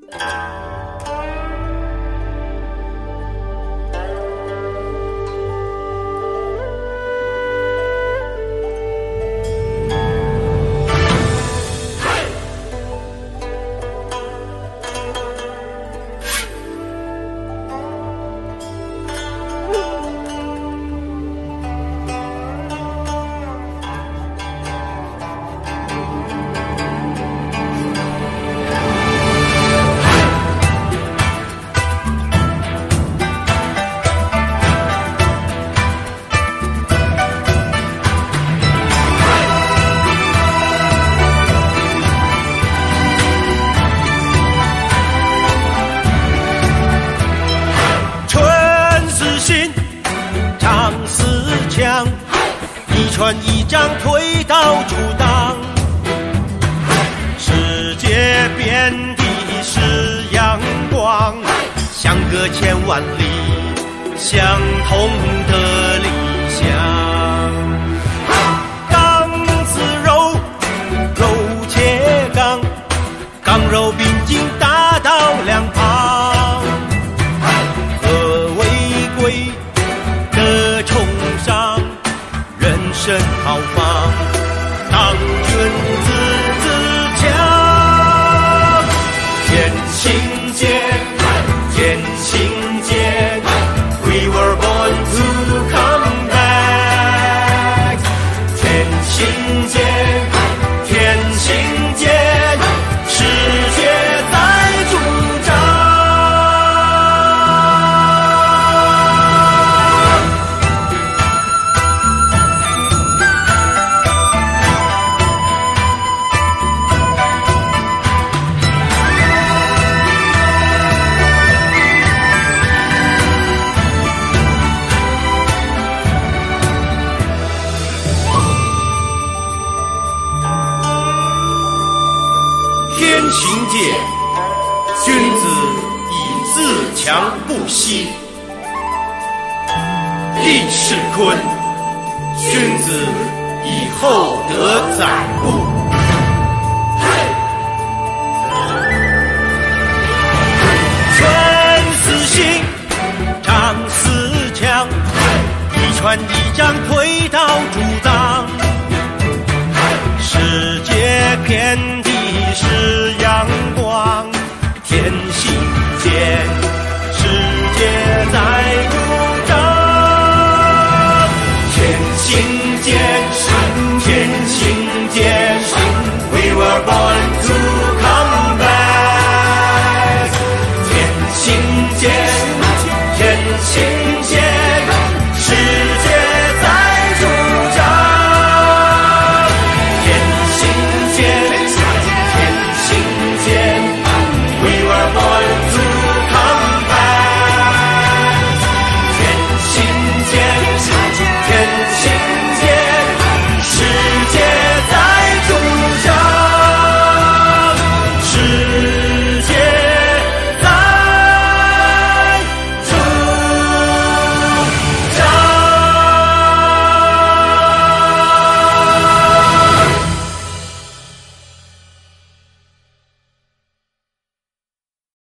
一船一仗推倒阻挡，世界遍地是阳光，相隔千万里，相同的理想。钢丝肉，肉切钢，钢肉并进大道两旁，和为贵的崇尚。人生豪放，当君子自强。天行健，天行健 ，We were born to come back。天行健，天行健，世界在主张。天行健，君子以自强不息；地势坤，君子以厚德载物。春思兴，长思强，一船一仗推倒阻挡，世界遍。